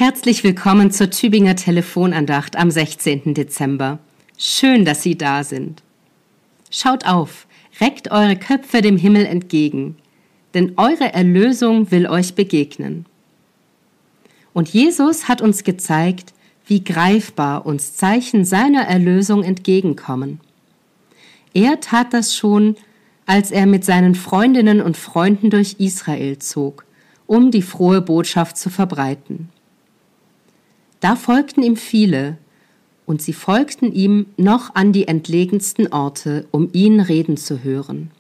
Herzlich willkommen zur Tübinger Telefonandacht am 16. Dezember. Schön, dass Sie da sind. Schaut auf, reckt eure Köpfe dem Himmel entgegen, denn eure Erlösung will euch begegnen. Und Jesus hat uns gezeigt, wie greifbar uns Zeichen seiner Erlösung entgegenkommen. Er tat das schon, als er mit seinen Freundinnen und Freunden durch Israel zog, um die frohe Botschaft zu verbreiten. Da folgten ihm viele, und sie folgten ihm noch an die entlegensten Orte, um ihn reden zu hören.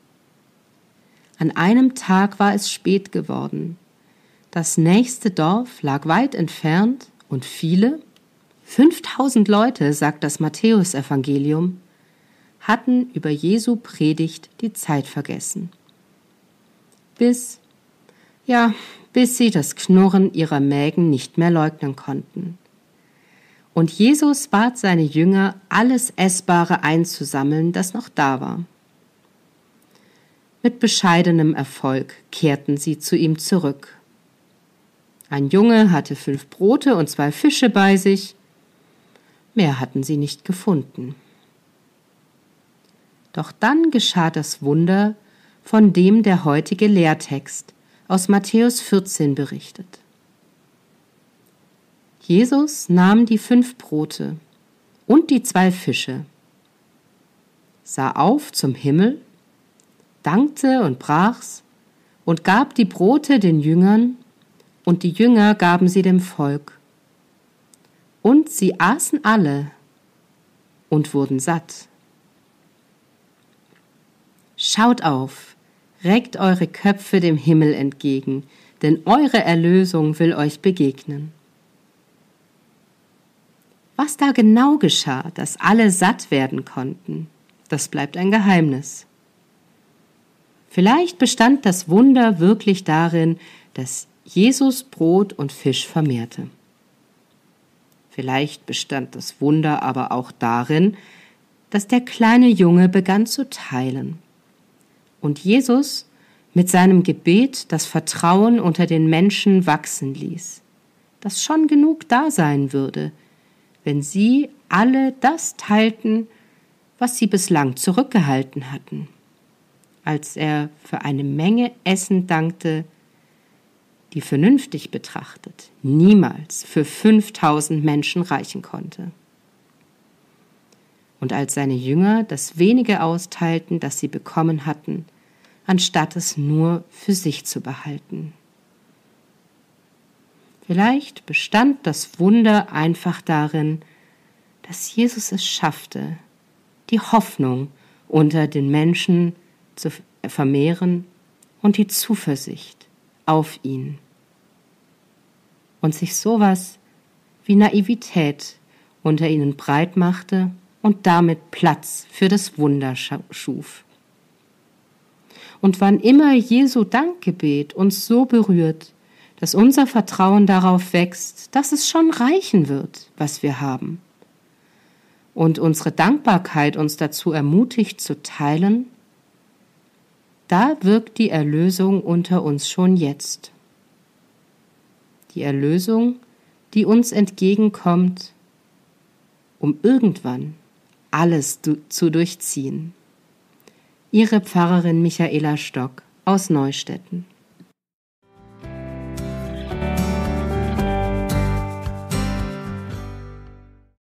An einem Tag war es spät geworden. Das nächste Dorf lag weit entfernt und viele, 5000 Leute, sagt das Matthäusevangelium, hatten über Jesu Predigt die Zeit vergessen. Bis sie das Knurren ihrer Mägen nicht mehr leugnen konnten. Und Jesus bat seine Jünger, alles Essbare einzusammeln, das noch da war. Mit bescheidenem Erfolg kehrten sie zu ihm zurück. Ein Junge hatte 5 Brote und 2 Fische bei sich. Mehr hatten sie nicht gefunden. Doch dann geschah das Wunder, von dem der heutige Lehrtext aus Matthäus 14 berichtet. Jesus nahm die 5 Brote und die 2 Fische, sah auf zum Himmel, dankte und brach's und gab die Brote den Jüngern, und die Jünger gaben sie dem Volk. Und sie aßen alle und wurden satt. Schaut auf, reckt eure Köpfe dem Himmel entgegen, denn eure Erlösung will euch begegnen. Was da genau geschah, dass alle satt werden konnten, das bleibt ein Geheimnis. Vielleicht bestand das Wunder wirklich darin, dass Jesus Brot und Fisch vermehrte. Vielleicht bestand das Wunder aber auch darin, dass der kleine Junge begann zu teilen und Jesus mit seinem Gebet das Vertrauen unter den Menschen wachsen ließ, dass schon genug da sein würde, wenn sie alle das teilten, was sie bislang zurückgehalten hatten. Als er für eine Menge Essen dankte, die vernünftig betrachtet niemals für 5000 Menschen reichen konnte. Und als seine Jünger das wenige austeilten, das sie bekommen hatten, anstatt es nur für sich zu behalten. Vielleicht bestand das Wunder einfach darin, dass Jesus es schaffte, die Hoffnung unter den Menschen zu vermehren und die Zuversicht auf ihn. Und sich sowas wie Naivität unter ihnen breit machte und damit Platz für das Wunder schuf. Und wann immer Jesu Dankgebet uns so berührt, dass unser Vertrauen darauf wächst, dass es schon reichen wird, was wir haben, und unsere Dankbarkeit uns dazu ermutigt zu teilen, da wirkt die Erlösung unter uns schon jetzt. Die Erlösung, die uns entgegenkommt, um irgendwann alles zu durchziehen. Ihre Pfarrerin Michaela Stock aus Neustetten.